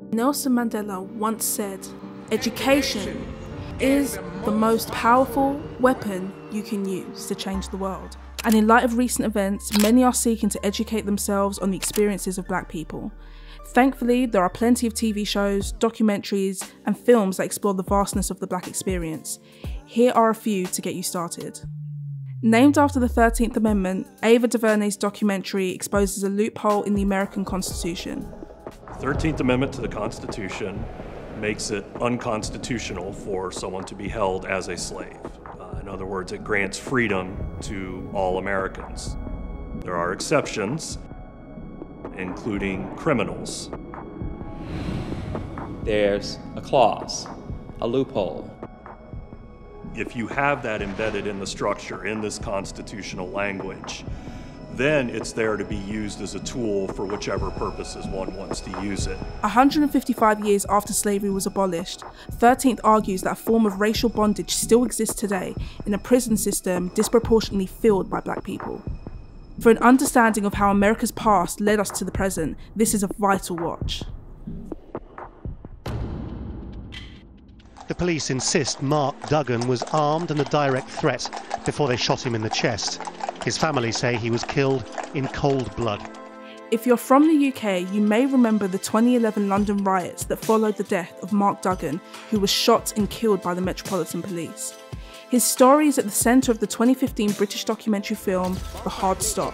Nelson Mandela once said, "Education is the most powerful weapon you can use to change the world." And in light of recent events, many are seeking to educate themselves on the experiences of Black people. Thankfully, there are plenty of TV shows, documentaries, and films that explore the vastness of the Black experience. Here are a few to get you started. Named after the 13th Amendment, Ava DuVernay's documentary exposes a loophole in the American Constitution. The 13th Amendment to the Constitution makes it unconstitutional for someone to be held as a slave. In other words, it grants freedom to all Americans. There are exceptions, including criminals. There's a clause, a loophole. If you have that embedded in the structure, in this constitutional language, then it's there to be used as a tool for whichever purposes one wants to use it. 155 years after slavery was abolished, 13th argues that a form of racial bondage still exists today in a prison system disproportionately filled by Black people. For an understanding of how America's past led us to the present, this is a vital watch. The police insist Mark Duggan was armed and a direct threat before they shot him in the chest. His family say he was killed in cold blood. If you're from the UK, you may remember the 2011 London riots that followed the death of Mark Duggan, who was shot and killed by the Metropolitan Police. His story is at the centre of the 2015 British documentary film, The Hard Stop.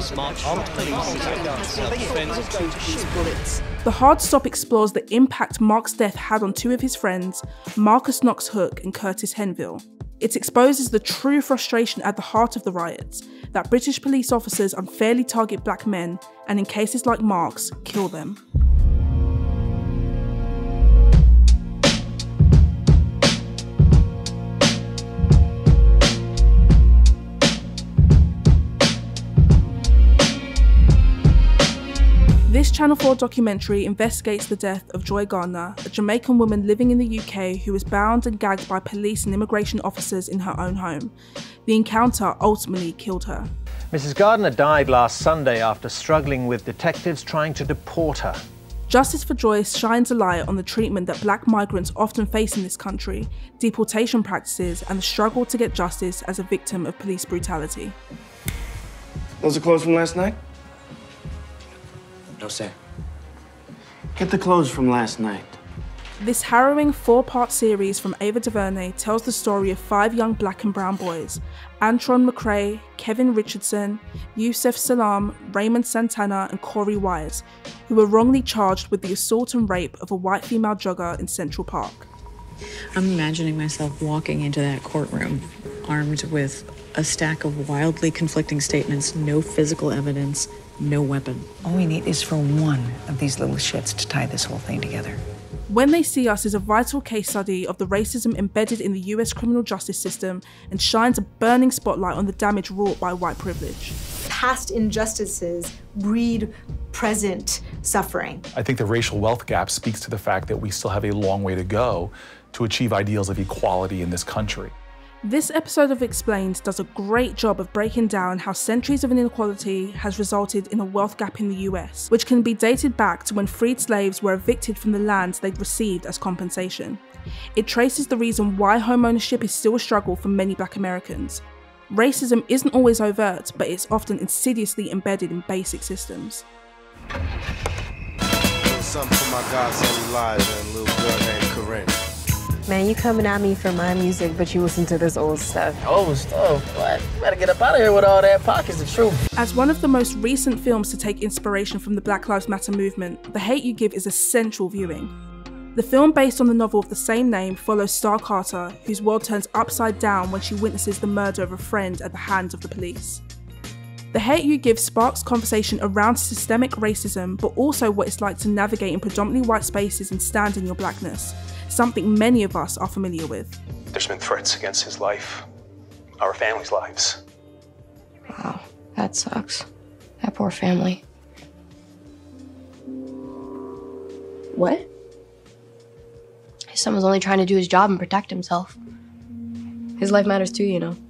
The Hard Stop explores the impact Mark's death had on two of his friends, Marcus Knox Hook and Curtis Henville. It exposes the true frustration at the heart of the riots, that British police officers unfairly target Black men and, in cases like Mark's, kill them. This Channel 4 documentary investigates the death of Joy Gardner, a Jamaican woman living in the UK who was bound and gagged by police and immigration officers in her own home. The encounter ultimately killed her. Mrs. Gardner died last Sunday after struggling with detectives trying to deport her. Justice for Joy shines a light on the treatment that Black migrants often face in this country, deportation practices, and the struggle to get justice as a victim of police brutality. Those are clothes from last night? No, sir. Get the clothes from last night. This harrowing 4-part series from Ava DuVernay tells the story of 5 young Black and brown boys, Antron McCrae, Kevin Richardson, Yusef Salam, Raymond Santana and Corey Wise, who were wrongly charged with the assault and rape of a white female jogger in Central Park. I'm imagining myself walking into that courtroom, armed with a stack of wildly conflicting statements, no physical evidence, no weapon. All we need is for one of these little shits to tie this whole thing together. When They See Us is a vital case study of the racism embedded in the US criminal justice system and shines a burning spotlight on the damage wrought by white privilege. Past injustices breed present suffering. I think the racial wealth gap speaks to the fact that we still have a long way to go to achieve ideals of equality in this country. This episode of Explained does a great job of breaking down how centuries of inequality has resulted in a wealth gap in the US, which can be dated back to when freed slaves were evicted from the land they'd received as compensation. It traces the reason why home ownership is still a struggle for many Black Americans. Racism isn't always overt, but it's often insidiously embedded in basic systems. Something for my godson Elijah and a little girl named Corinne. Man, you coming at me for my music, but you listen to this old stuff. Old stuff? What? Better get up out of here with all that. Pocket's the truth. As one of the most recent films to take inspiration from the Black Lives Matter movement, The Hate You Give is essential viewing. The film, based on the novel of the same name, follows Star Carter, whose world turns upside down when she witnesses the murder of a friend at the hands of the police. The Hate You Give sparks conversation around systemic racism, but also what it's like to navigate in predominantly white spaces and stand in your Blackness, something many of us are familiar with. There's been threats against his life, our family's lives. Wow, that sucks. That poor family. What? His son was only trying to do his job and protect himself. His life matters too, you know.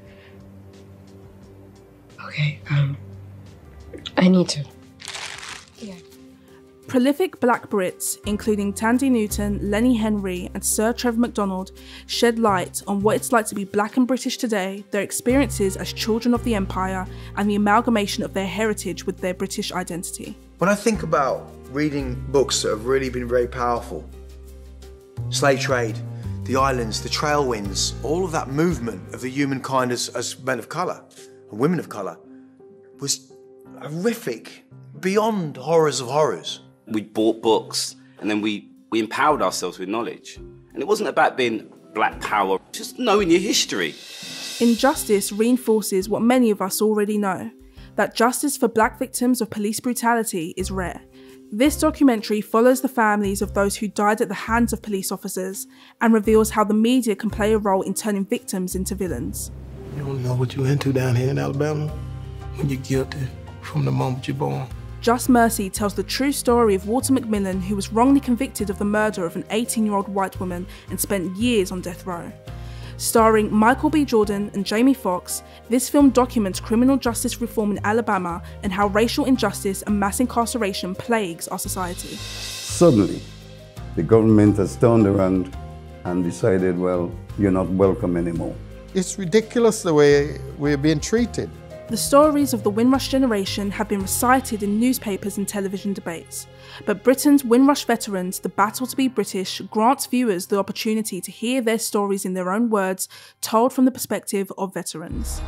Okay, I need to. Yeah. Prolific black Brits, including Tandy Newton, Lenny Henry and Sir Trevor MacDonald, shed light on what it's like to be black and British today, their experiences as children of the empire, and the amalgamation of their heritage with their British identity. When I think about reading books that have really been very powerful, slave trade, the islands, the trail winds, all of that movement of the humankind as men of colour and women of colour was horrific, beyond horrors of horrors. We bought books and then we empowered ourselves with knowledge. And it wasn't about being black power, just knowing your history. Injustice reinforces what many of us already know, that justice for black victims of police brutality is rare. This documentary follows the families of those who died at the hands of police officers and reveals how the media can play a role in turning victims into villains. You don't know what you're into down here in Alabama when you're guilty from the moment you're born. Just Mercy tells the true story of Walter McMillan, who was wrongly convicted of the murder of an 18-year-old white woman and spent years on death row. Starring Michael B. Jordan and Jamie Foxx, this film documents criminal justice reform in Alabama and how racial injustice and mass incarceration plagues our society. Suddenly, the government has turned around and decided, well, you're not welcome anymore. It's ridiculous the way we're being treated. The stories of the Windrush generation have been recited in newspapers and television debates, but Britain's Windrush veterans, The Battle to be British, grants viewers the opportunity to hear their stories in their own words, told from the perspective of veterans.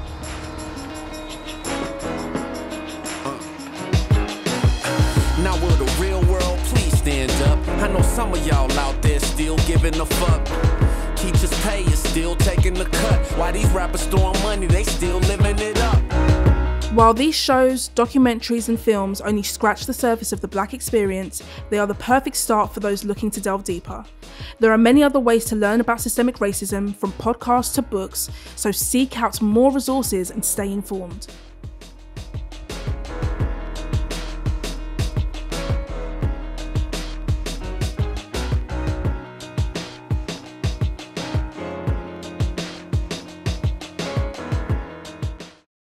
Now will the real world please stand up? I know some of y'all out there still giving a fuck. Teachers pay is still taking the cut. Why these rappers throwing money, they still living it up. While these shows, documentaries and films only scratch the surface of the black experience, they are the perfect start for those looking to delve deeper. There are many other ways to learn about systemic racism, from podcasts to books, so seek out more resources and stay informed.